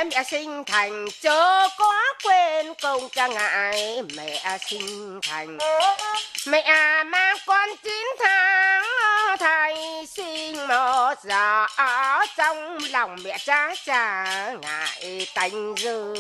mẹ sinh thành chớ có quên công cha ngại mẹ sinh thành. Mẹ mang con 9 tháng thai sinh một giờ ở trong lòng mẹ cha cha ngại tanh dư.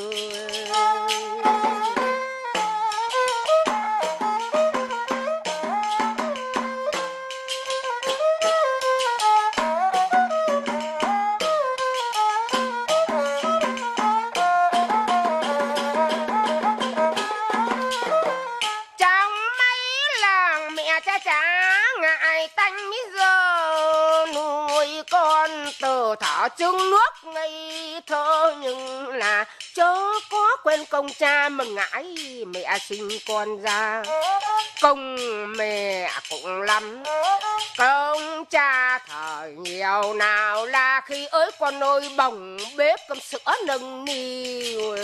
Từ thở trứng nước ngây thơ nhưng là chớ có quên công cha mà ngãi mẹ sinh con ra. Công mẹ cũng lắm, công cha thời nhiều nào là khi ơi con ơi bồng bếp cơm sữa nâng niu.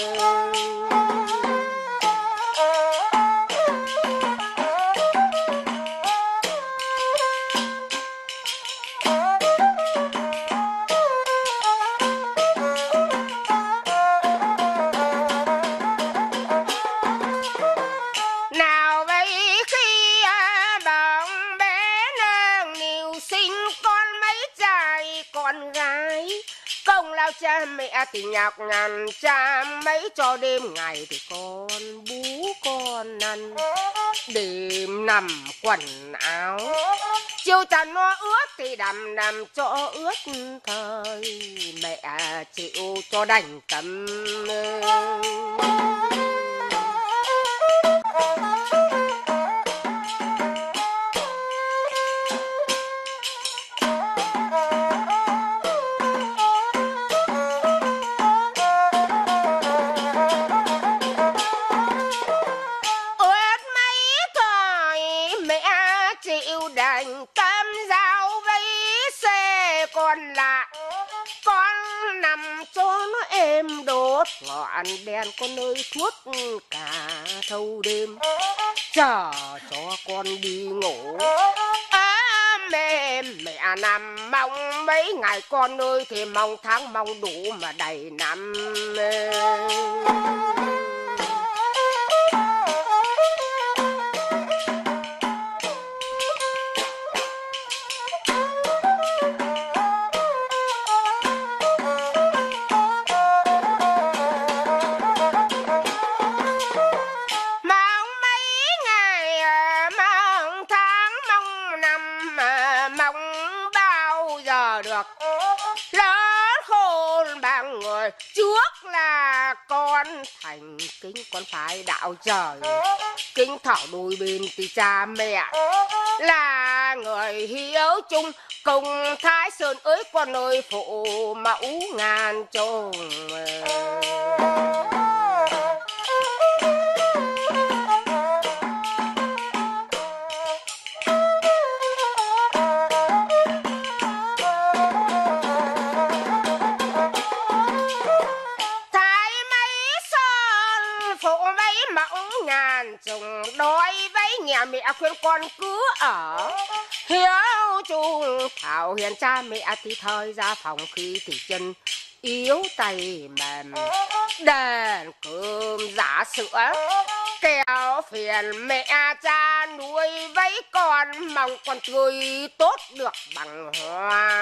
Cha mẹ thì nhọc nhằn, cha mấy cho đêm ngày thì con bú con ăn. Đêm nằm quần áo, chiều cha nó ướt thì đầm đầm cho ướt thời. Mẹ chịu cho đành tâm. Ngọn đèn con ơi thuốc cả thâu đêm chờ cho con đi ngủ. Mẹ nằm mong mấy ngày con ơi thì mong tháng mong đủ mà đầy năm. Trước là con thành kính con phải đạo trời, kính thảo đôi bên thì cha mẹ là người hiếu chung. Cùng Thái Sơn ơi con ơi phụ mẫu ngàn chồng. Đói với nhà mẹ khuyên con cứ ở hiếu chung thảo hiền. Cha mẹ thì thời ra phòng khi thì chân yếu tay mềm, đèn cơm giả sữa kéo phiền mẹ cha nuôi với con. Mong con tươi tốt được bằng hoa.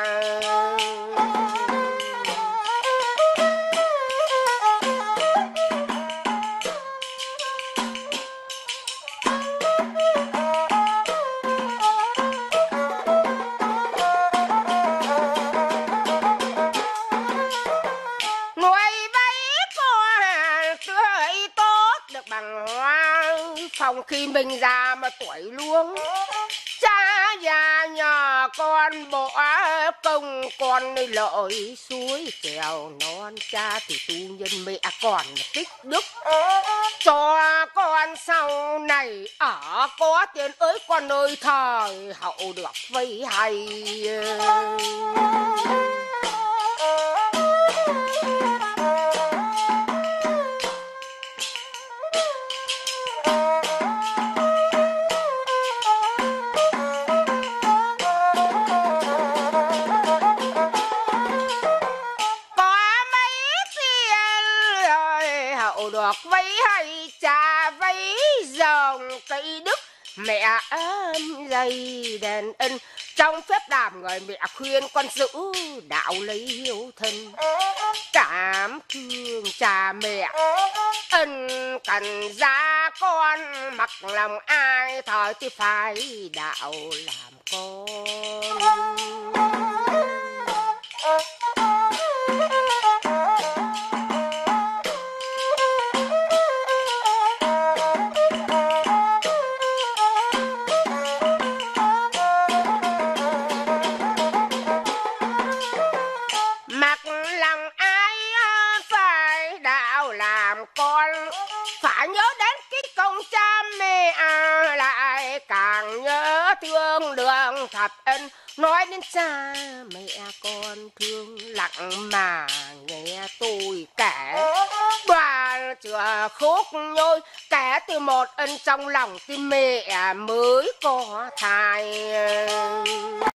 Phòng khi mình già mà tuổi luống, cha già nhà con bỏ công con nơi lợi suối trèo non. Cha thì tu nhân mẹ còn tích đức cho con sau này ở có tiền ơi con ơi thời hậu được vây hay. cây đức mẹ dày đền ân. Trong phép đàm người mẹ khuyên con giữ đạo lấy hiếu thân. Cảm thương cha mẹ ân cần gia con, mặc lòng ai thời thì phải đạo làm con. Mặc lòng ai phải đạo làm con, phải nhớ đến cái công cha mẹ, lại càng nhớ thương đường thập ân. Nói đến cha mẹ con thương lặng mà nghe tôi kể, đoàn chữa khúc nhôi kể từ một ân trong lòng tim mẹ mới có thai.